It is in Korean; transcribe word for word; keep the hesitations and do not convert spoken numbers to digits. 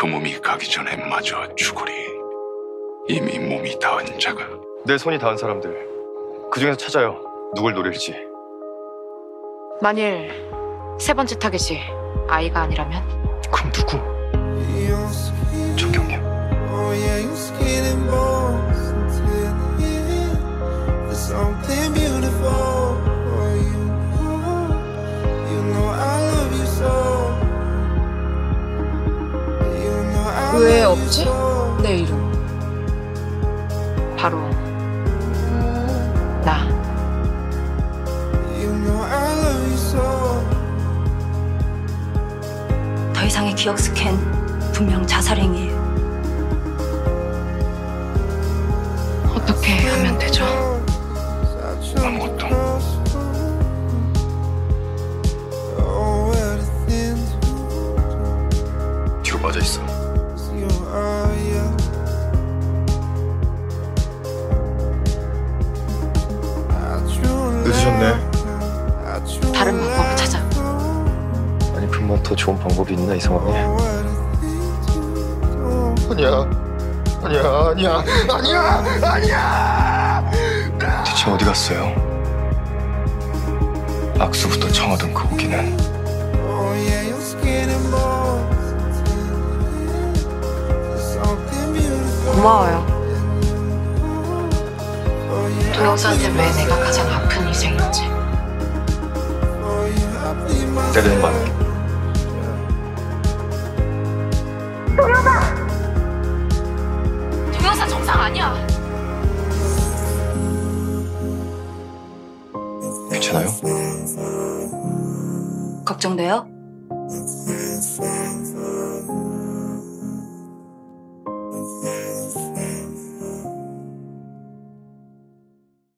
그 몸이 가기 전에 마저 죽으리. 이미 몸이 닿은 자가. 내 손이 닿은 사람들 그 중에서 찾아요. 누굴 노릴지. 만일 세 번째 타겟이 아이가 아니라면? 그럼 누구? 정경님. 왜 없지? 내 이름. 바로 나. 더 이상의 기억 스캔 분명 자살 행위예요. 어떻게 하면 되죠? 아무것도. 뒤로 빠져 있어. 늦으셨네. 다른 방법을 찾아. 아니 금방 더 좋은 방법이 있나 이 상황에? 아니야, 아니야, 아니야, 아니야, 아니야. 대체 어디 갔어요? 악수부터 청하던 그 오기는. 고마워요. 동영사한테 왜 내가 가장 아픈 인생인지. 때리는 거 아니야. 동영사! 동영사 정상 아니야. 괜찮아요? 걱정돼요?